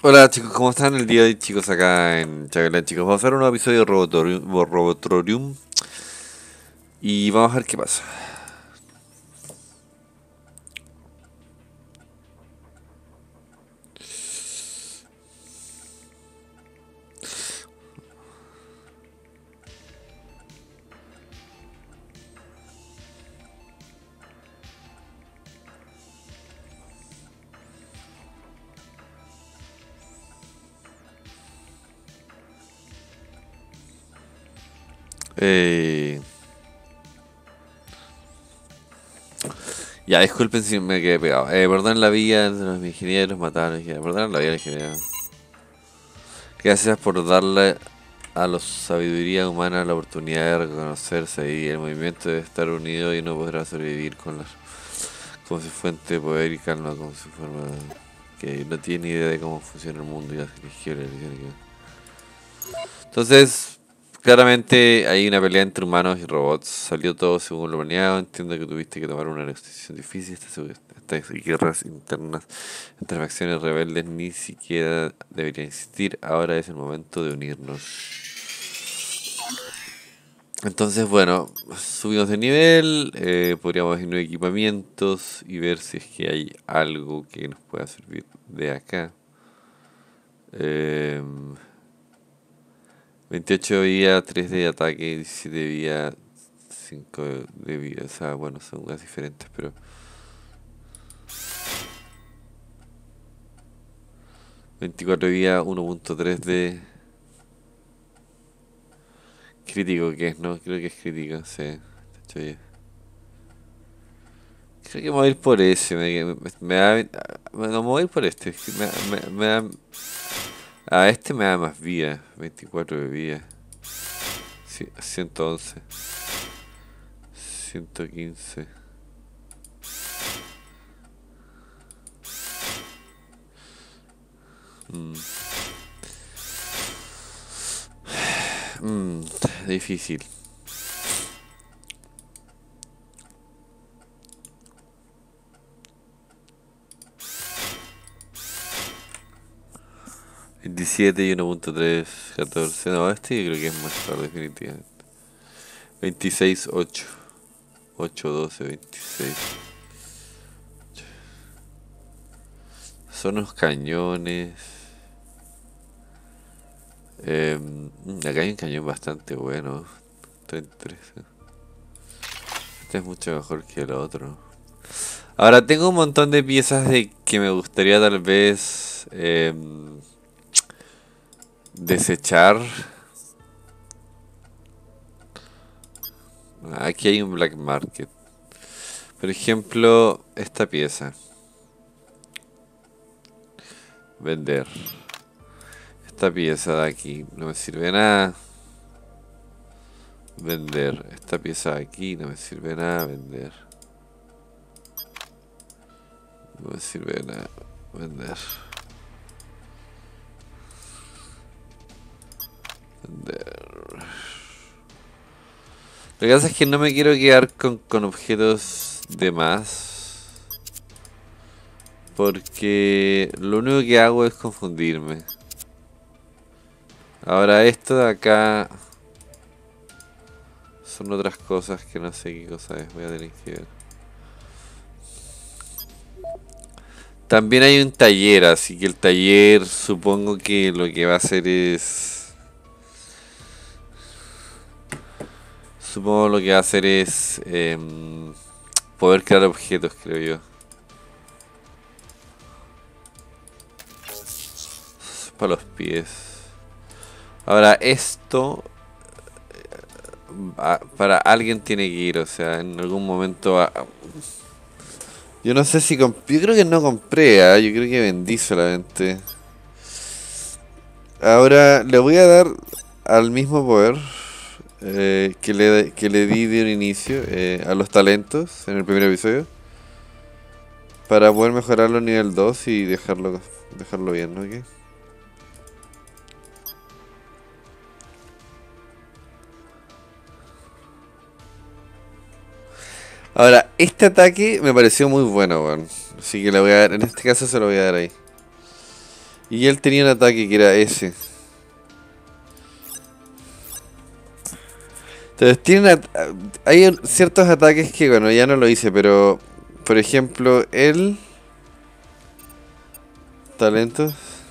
Hola chicos, ¿cómo están el día de hoy chicos acá en Chagalan chicos? Vamos a hacer un nuevo episodio de Robotorium y vamos a ver qué pasa. Eh, ya, disculpen si me quedé pegado. Perdón la vida de los ingenieros, mataron, perdón la vida de los ingenieros. Gracias por darle a la sabiduría humana la oportunidad de reconocerse y el movimiento de estar unido y no podrá sobrevivir como si fuente de poder y calma, como si fuera que no tiene idea de cómo funciona el mundo y las religiones. Entonces, claramente hay una pelea entre humanos y robots. Salió todo según lo planeado. Entiendo que tuviste que tomar una decisión difícil. Estas guerras internas entre facciones rebeldes ni siquiera deberían existir. Ahora es el momento de unirnos. Entonces, bueno, subimos de nivel. Podríamos irnos equipamientos y ver si es que hay algo que nos pueda servir de acá. Em, 28 de vida, 3 de ataque, 17 de vida, 5 de vida. O sea, bueno, son cosas diferentes, pero... 24 de vida, 1.3 de... Crítico que es, ¿no? Creo que es crítico, sí. De hecho, ya. Creo que me voy a ir por ese. Me da... No, me voy a ir por este. Es que me da... A este me da más vida. 24 de vida. Sí, 111. 115. Mm. Mm, difícil. 27 y 1.3, 14. No, este yo creo que es mejor, definitivamente. 26, 8. 8, 12, 26. Son unos cañones. Acá hay un cañón bastante bueno. 33. Este es mucho mejor que el otro. Ahora tengo un montón de piezas de que me gustaría tal vez desechar. Aquí hay un black market. Por ejemplo, esta pieza. Vender. Esta pieza de aquí no me sirve de nada. Vender. Esta pieza de aquí no me sirve de nada. Vender. No me sirve de nada. Vender. Vender. Lo que pasa es que no me quiero quedar con objetos de más. Porque lo único que hago es confundirme. Ahora esto de acá son otras cosas que no sé qué cosa es. Voy a tener que ver. También hay un taller, así que el taller supongo que lo que va a hacer es... Supongo lo que va a hacer es poder crear objetos, creo yo. Para los pies. Ahora esto para alguien tiene que ir, o sea, en algún momento yo no sé si yo creo que no compré, yo creo que vendí solamente. Ahora le voy a dar al mismo poder que le di de un inicio a los talentos en el primer episodio. Para poder mejorarlo a nivel 2 y dejarlo bien, ¿no? ¿Ok? Ahora, este Ujú. ataque me pareció muy bueno, weón. Así que le voy a dar, en este caso se lo voy a dar ahí. Y él tenía un ataque que era ese. Entonces hay ciertos ataques que, bueno, ya no lo hice, pero... Por ejemplo, el... Talentos.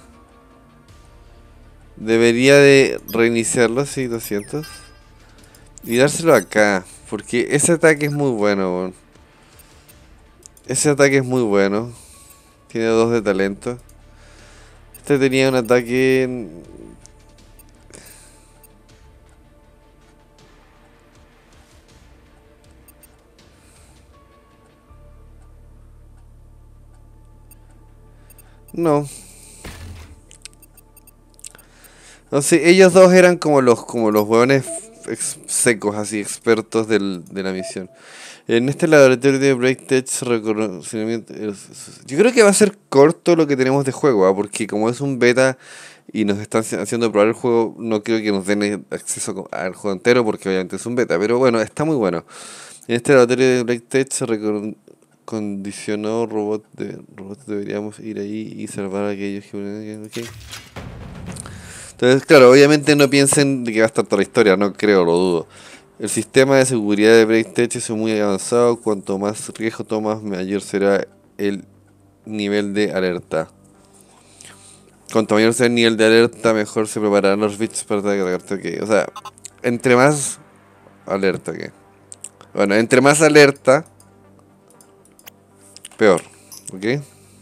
Debería de reiniciarlo, sí, 200. Y dárselo acá. Porque ese ataque es muy bueno, weón. Ese ataque es muy bueno. Tiene 2 de talento. Este tenía un ataque... No. No sé, ellos dos eran como los hueones secos, así, expertos de la misión. En este laboratorio de Breaktech reconocimiento... Yo creo que va a ser corto lo que tenemos de juego, ¿ah? Porque como es un beta y nos están haciendo probar el juego, no creo que nos den acceso al juego entero porque obviamente es un beta. Pero bueno, está muy bueno. En este laboratorio de Breaktech se recondicionó robots. Deberíamos ir ahí y salvar a aquellos que... Okay. Entonces, claro, obviamente no piensen de que va a estar toda la historia, no creo, lo dudo. El sistema de seguridad de Breaktech es muy avanzado, cuanto más riesgo tomas, mayor será el nivel de alerta. Cuanto mayor sea el nivel de alerta, mejor se prepararán los bits para atacarte. Okay. O sea, entre más alerta que... Bueno, entre más alerta, peor. ¿Ok?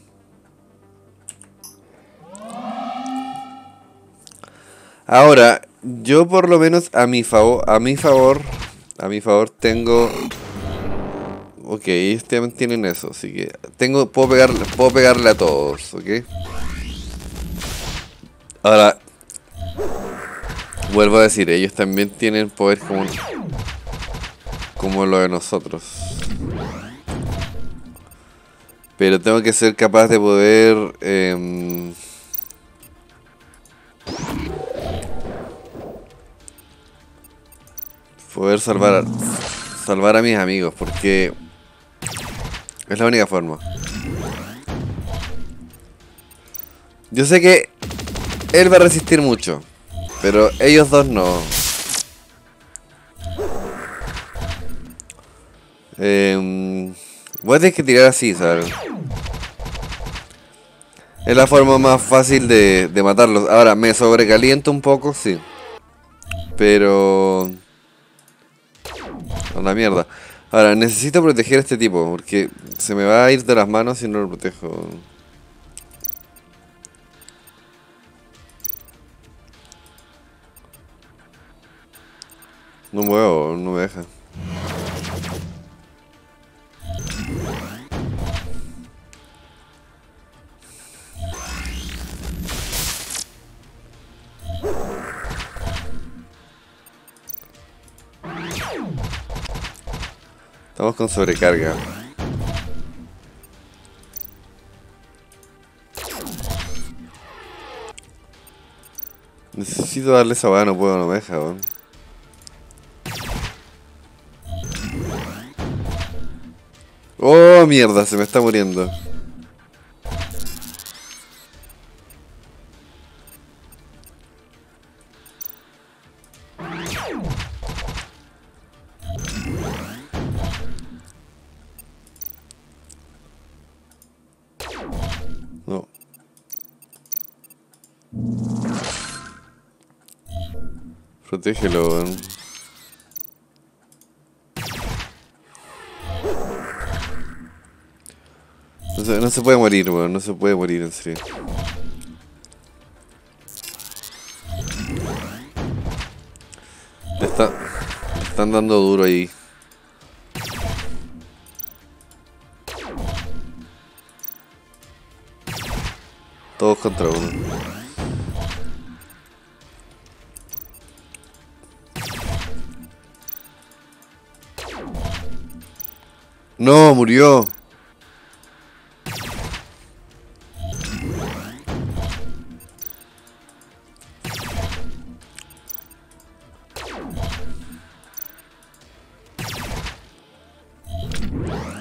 Ahora, yo por lo menos a mi favor tengo... Ok, ellos también tienen eso, así que puedo pegarle a todos, ¿ok? Ahora, vuelvo a decir, ellos también tienen poder como lo de nosotros. Pero tengo que ser capaz de poder salvar a mis amigos, porque es la única forma. Yo sé que él va a resistir mucho, pero ellos dos no. Voy a tener que tirar así, ¿sabes? Es la forma más fácil de matarlos. Ahora, me sobrecaliento un poco, sí. Pero... a la mierda. Ahora, necesito proteger a este tipo, porque se me va a ir de las manos si no lo protejo. No muevo, no me deja. Estamos con sobrecarga. Necesito darle esa weá, no puedo, no me deja, weón. Oh, mierda, se me está muriendo. No. Protégelo, weón. No se puede morir, weón. No se puede morir, en serio. Le están dando duro ahí. Todos contra uno. No, murió.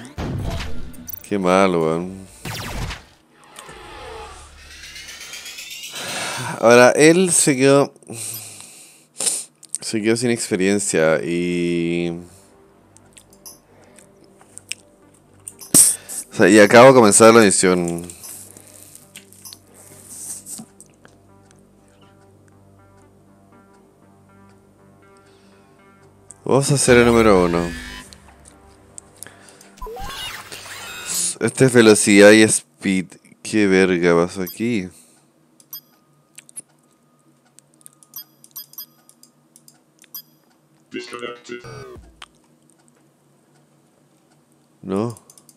Qué malo, weón. Ahora, él se quedó sin experiencia y... O sea, y acabo de comenzar la misión. Vamos a hacer el número 1. Este es velocidad y speed. ¿Qué verga pasó aquí? No.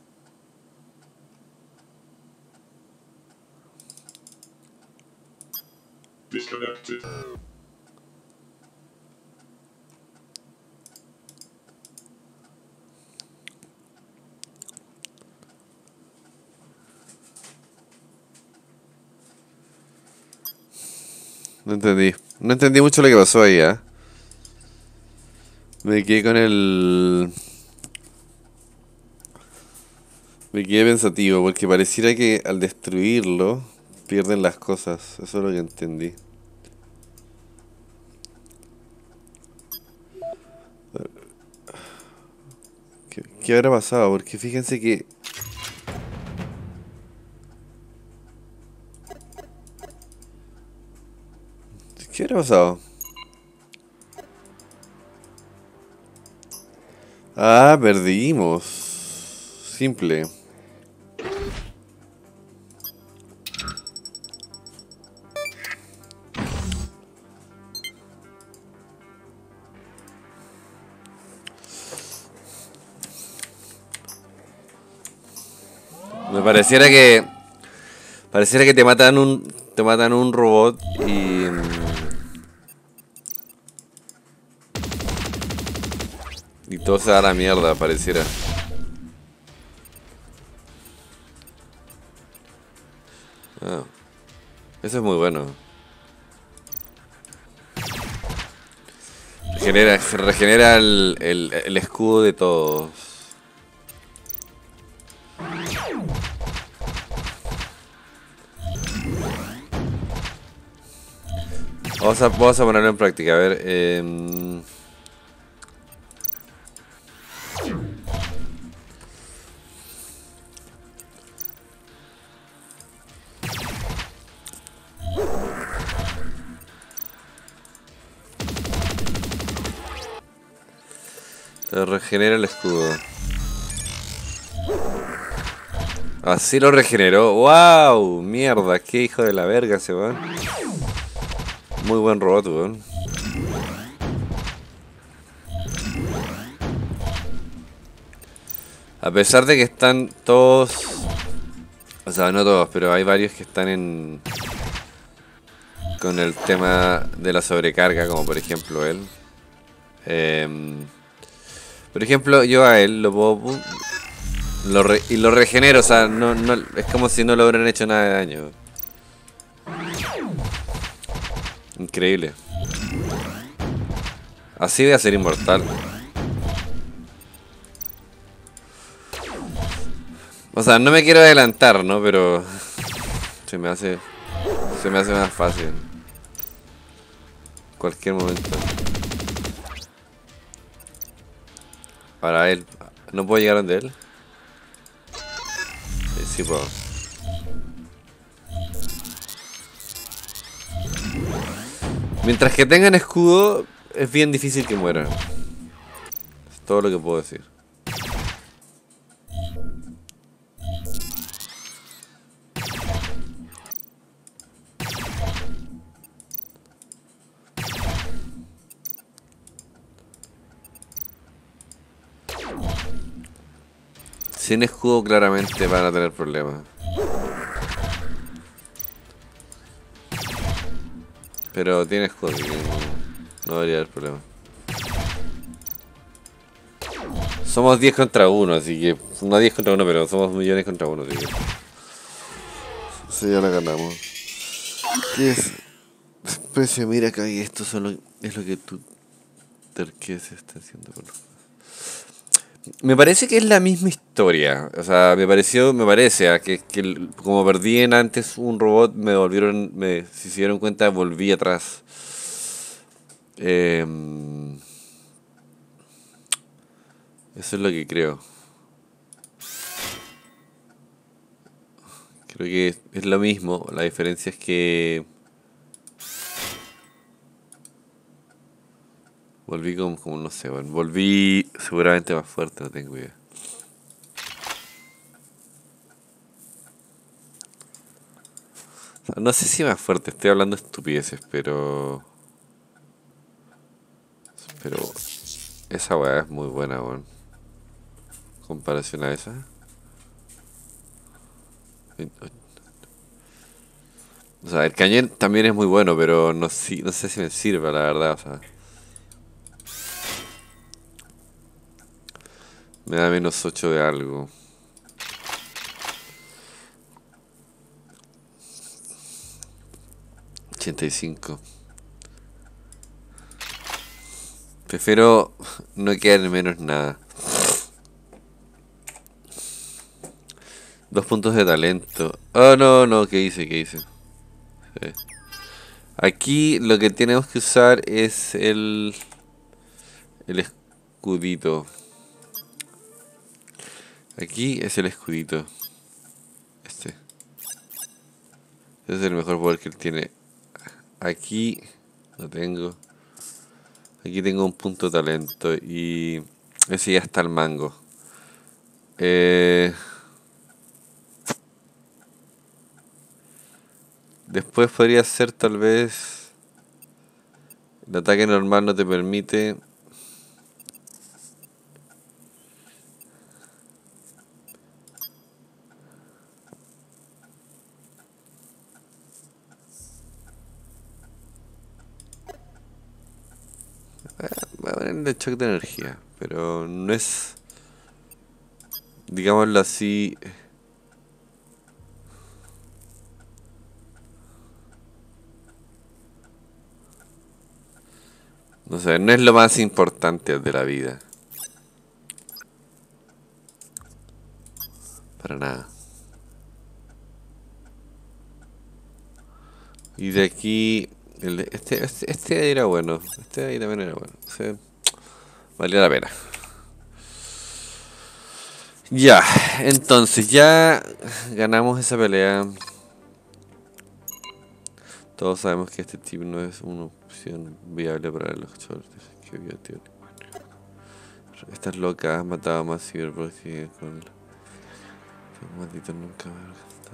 No entendí. No entendí mucho lo que pasó ahí, ¿eh? Me quedé con el... Me quedé pensativo porque pareciera que al destruirlo pierden las cosas. Eso es lo que entendí. ¿Qué habrá pasado? Porque fíjense que... ¿Qué habrá pasado? Ah, perdimos. Simple. Me pareciera que... Pareciera que te matan un robot y... Y todo se da a la mierda, pareciera. Ah, eso es muy bueno. Se regenera el escudo de todos. Vamos a ponerlo en práctica, a ver. Se regenera el escudo. Así lo regeneró. ¡Wow! Mierda, qué hijo de la verga ese weón. Muy buen robot, weón. A pesar de que están todos... O sea, no todos, pero hay varios que están en... Con el tema de la sobrecarga, como por ejemplo él. Por ejemplo, yo a él lo puedo... y lo regenero, o sea, es como si no le hubieran hecho nada de daño. Increíble. Así voy a ser inmortal. O sea, no me quiero adelantar, ¿no? Pero... Se me hace más fácil. Cualquier momento. Para él. ¿No puedo llegar donde él? Sí puedo. Mientras que tengan escudo, es bien difícil que mueran. Es todo lo que puedo decir. Sin escudo claramente van a tener problemas. Pero tiene escudo, así que no debería haber problema. Somos 10 contra 1, así que... No 10 contra 1, pero somos millones contra 1, así que... Sí, ya la ganamos. ¿Qué es? Especie, mira acá, y esto es lo que tú... ¿Qué se está haciendo con los... Me parece que es la misma historia. O sea, me parece que como perdí en antes un robot, si se dieron cuenta, volví atrás. Em, Eso es lo que creo. Creo que es lo mismo. La diferencia es que volví como no sé, bueno, volví seguramente más fuerte, no tengo idea. O sea, no sé si más fuerte, estoy hablando de estupideces, pero esa weá es muy buena, weón. Comparación a esa. O sea, el cañón también es muy bueno, pero no sé si me sirve, la verdad. O sea, me da -8 de algo. 85. Prefiero no quedar en menos nada. 2 puntos de talento. Oh, no, no, ¿qué hice? ¿Qué hice? Sí. Aquí lo que tenemos que usar es el escudito. Aquí es el escudito. Este. Este es el mejor poder que él tiene. Aquí lo tengo. Aquí tengo un punto de talento y ese ya está el mango. Eh, Después podría ser tal vez el ataque normal no te permite. Voy a ponerle shock de energía, pero no es, digámoslo así. No sé, no es lo más importante de la vida. Para nada. Y de aquí. Este era bueno. Este de ahí también era bueno. O sea, valía la pena. Ya, entonces ya ganamos esa pelea. Todos sabemos que este tip no es una opción viable para los shorts. Estás loca, has matado a más Cyberpunk que con. Maldito nunca me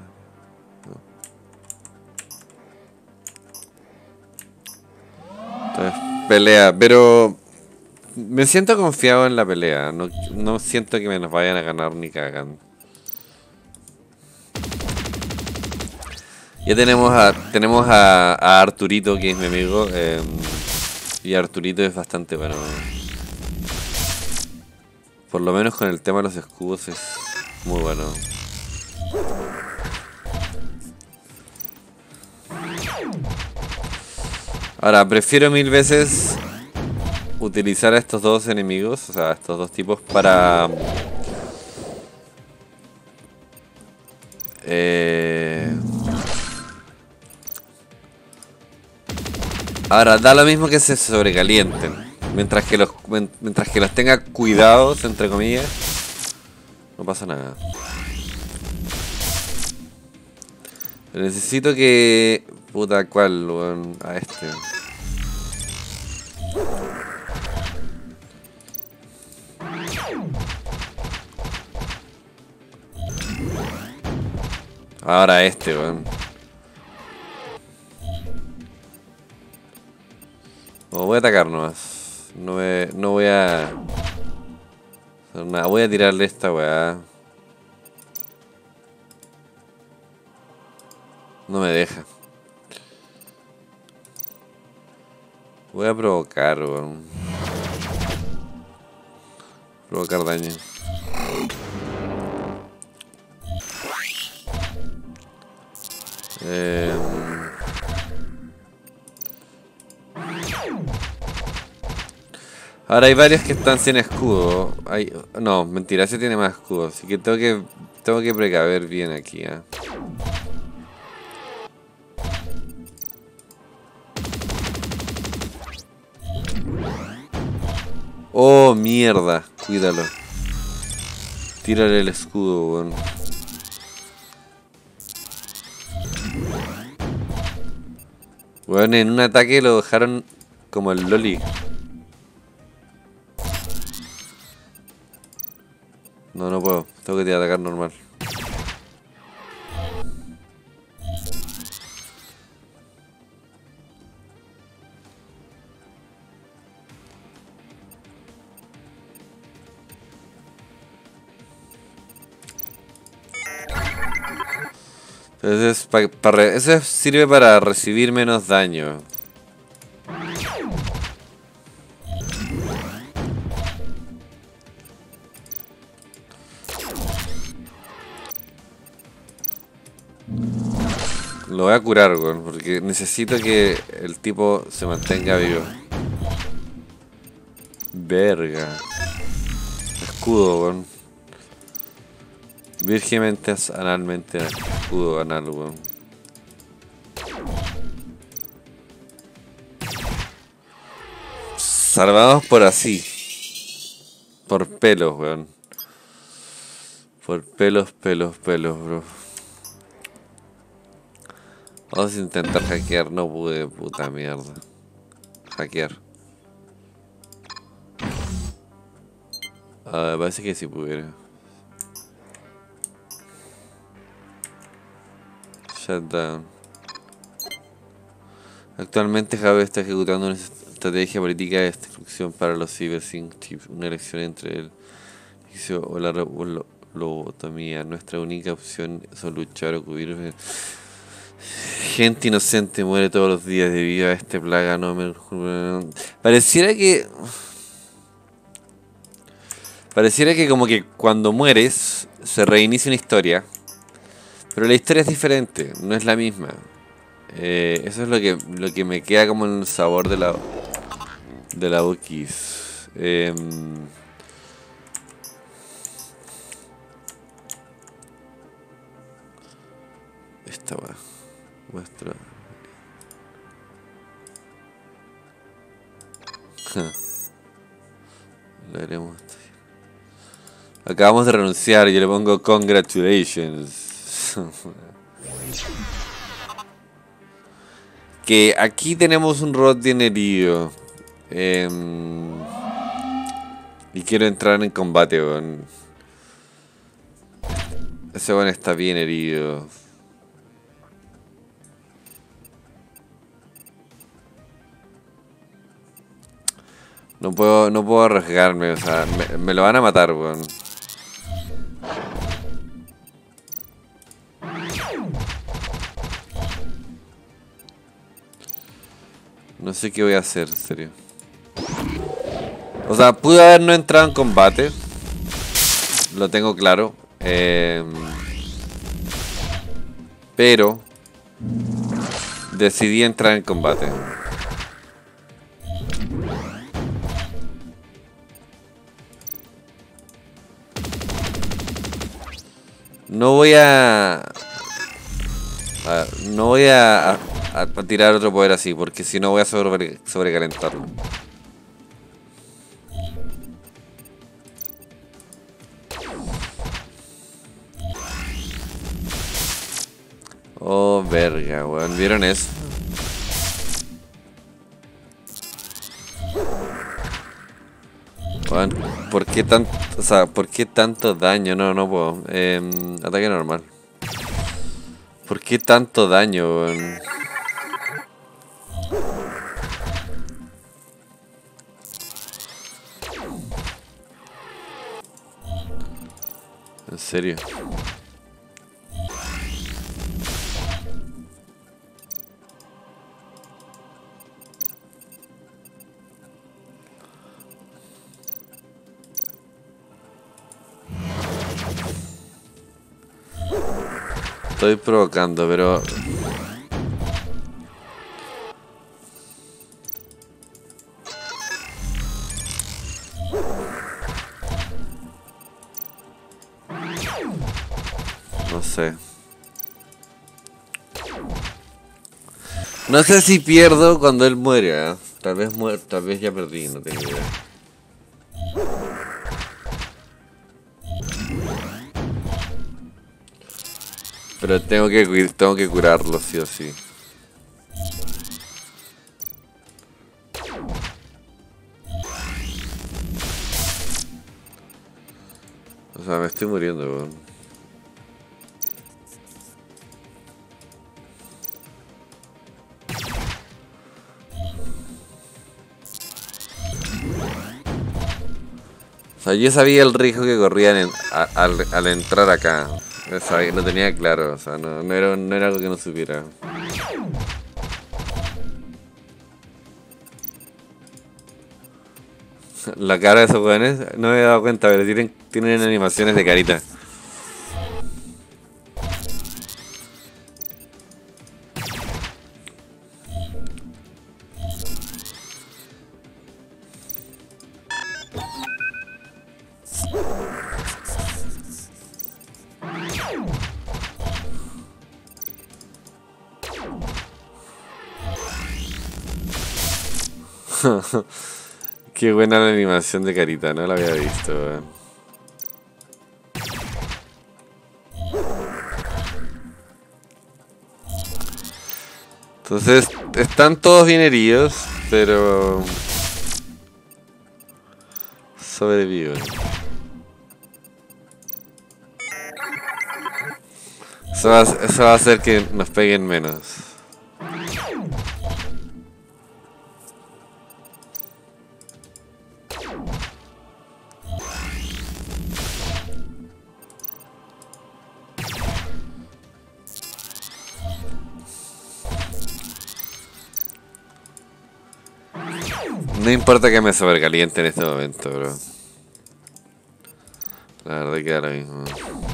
no. Entonces, pelea, pero me siento confiado en la pelea. No, no siento que me nos vayan a ganar ni cagan. Ya tenemos a Arturito, que es mi amigo. Y Arturito es bastante bueno. Por lo menos con el tema de los escudos es muy bueno. Ahora, prefiero 1000 veces utilizar a estos dos enemigos, o sea, a estos dos tipos para... Ahora, da lo mismo que se sobrecalienten. Mientras que los tenga cuidados, entre comillas, no pasa nada. Pero necesito que... Puta, ¿cuál? Bueno, a este. Ahora a este, weón. No, voy a atacar nomás. No voy a... hacer nada. Voy a tirarle esta weá. No me deja. Voy a provocar, weón. Provocar daño. Ahora hay varios que están sin escudo. No, mentira, ese tiene más escudo. Así que tengo que precaver bien aquí, ¿eh? Oh, mierda. Cuídalo. Tírale el escudo, weón. Weón, en un ataque lo dejaron como el loli. No, no puedo. Tengo que atacar normal. Entonces, eso sirve para recibir menos daño. Lo voy a curar, weón, porque necesito que el tipo se mantenga vivo. Verga. Escudo, weón. Virgemente, analmente, escudo anal, weón. Salvamos por así. Por pelos, weón. Por pelos, bro. Vamos a intentar hackear, no pude, puta mierda. Hackear. Parece que sí pudiera. Shutdown. Actualmente Jave está ejecutando una estrategia política de destrucción para los cybersync chips. Una elección entre el inicio o la lobotomía. Nuestra única opción es luchar o cubrir. Gente inocente muere todos los días debido a este plaga. No me... Pareciera que como que cuando mueres se reinicia una historia. Pero la historia es diferente, no es la misma. Eso es lo que me queda como en el sabor de la Bookies. Esta va. Muestra. Lo haremos. Acabamos de renunciar, yo le pongo congratulations. Que aquí tenemos un Rodin herido. Y quiero entrar en combate, weón. Ese weón está bien herido. No puedo arriesgarme, o sea, me lo van a matar, weón. No sé qué voy a hacer, en serio. O sea, pude haber no entrado en combate. Lo tengo claro. Pero decidí entrar en combate. No voy a tirar otro poder así, porque si no voy a sobrecalentarlo. Oh, verga, weón. ¿Vieron eso? Weón, ¿por qué tanto, por qué tanto daño? No puedo. Ataque normal. ¿Por qué tanto daño, weón? En serio. Estoy provocando, pero... sé. No sé si pierdo cuando él muere, ¿eh? Tal vez ya perdí, no tengo idea. Pero tengo que curarlo, sí o sí. O sea, me estoy muriendo, weón. O sea, yo sabía el riesgo que corrían al entrar acá. Lo tenía claro, o sea, no era algo que no supiera. La cara de esos weones, no me he dado cuenta, pero tienen animaciones de carita. Qué buena la animación de carita, no la había visto, weón. Entonces, están todos bien heridos, pero sobreviven. Eso va a hacer que nos peguen menos. No importa que me sobrecaliente en este momento, bro. La verdad que da lo mismo.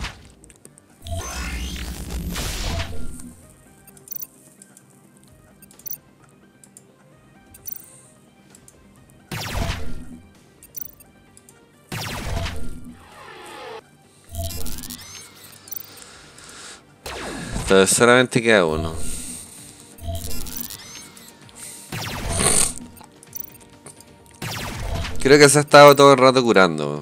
Entonces solamente queda uno. Creo que se ha estado todo el rato curando.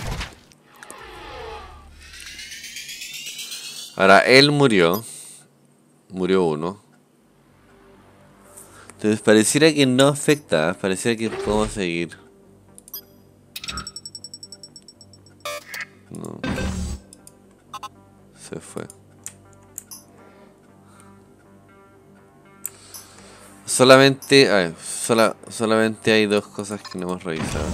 Ahora, él murió. Murió uno. Entonces pareciera que no afecta. Pareciera que podemos seguir. No. Se fue. Solamente hay dos cosas que no hemos revisado.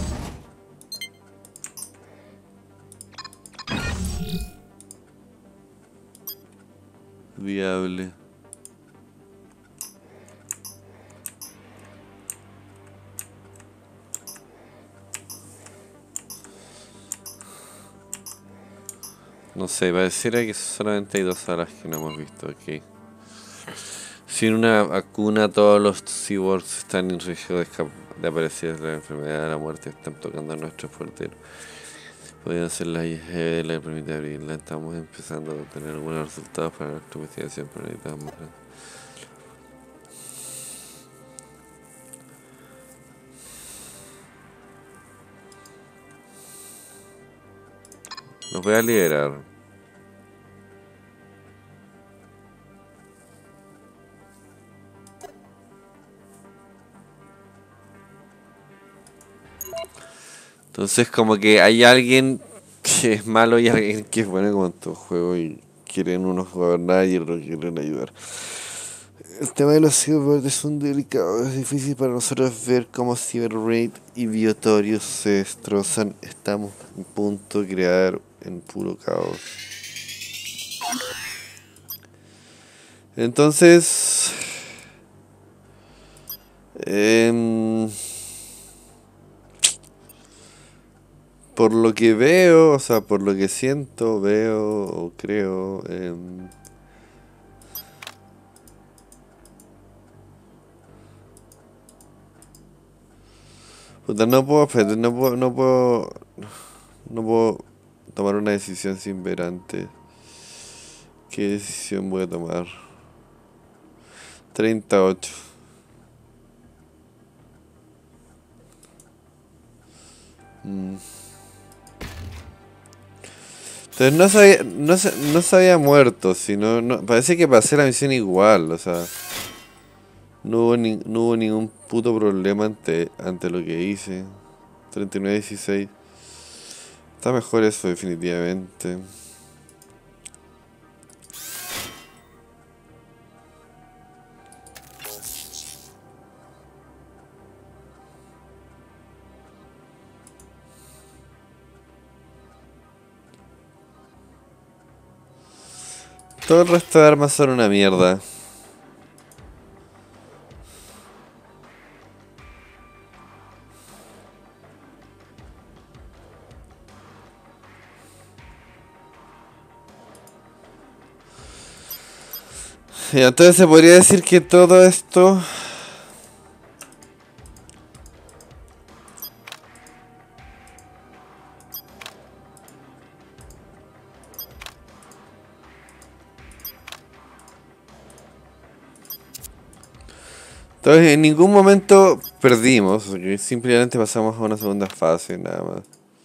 Viable. No sé, pareciera que solamente hay dos salas que no hemos visto aquí. Sin una vacuna, todos los cyborgs están en riesgo de aparecer la enfermedad de la muerte. Están tocando a nuestros porteros. Podrían ser la IGE de la permite abrirla. Estamos empezando a tener algunos resultados para nuestra investigación, pero necesitamos más. Los voy a liberar. Entonces como que hay alguien que es malo y alguien que es bueno como en todo juego y quieren unos gobernar y otros quieren ayudar. El tema de los cyborgs es un delicado, es difícil para nosotros ver cómo Cyber Raid y Biotorius se destrozan. Estamos a punto de crear en puro caos. Entonces... por lo que veo, o sea, por lo que siento, veo o creo... puta, no puedo, espérate, no puedo tomar una decisión sin ver antes ¿Qué decisión voy a tomar? 38. Entonces no se había muerto, sino parece que pasé la misión igual, o sea, no hubo ningún puto problema ante lo que hice. 39-16. Está mejor eso definitivamente. Todo el resto de armas son una mierda. Y entonces se podría decir que todo esto... Entonces en ningún momento perdimos, simplemente pasamos a una segunda fase, nada más.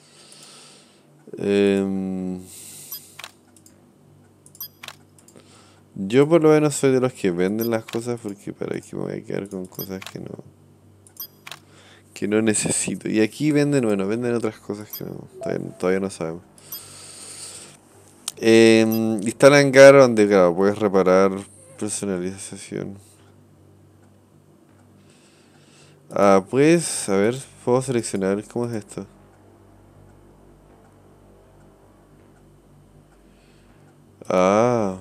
Yo por lo menos soy de los que venden las cosas porque para qué me voy a quedar con cosas que no necesito. Y aquí venden, bueno, venden otras cosas que todavía no sabemos. Está el hangar donde, claro, puedes reparar personalización. Pues, a ver, puedo seleccionar, ¿cómo es esto? Ah,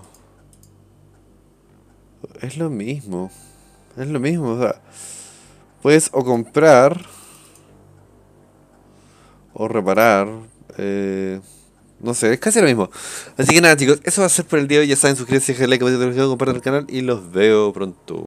es lo mismo. Es lo mismo, o sea, puedes o comprar o reparar. No sé, es casi lo mismo. Así que nada, chicos, eso va a ser por el día de hoy. Ya saben, suscríbanse, dejen like, compartan el canal y los veo pronto.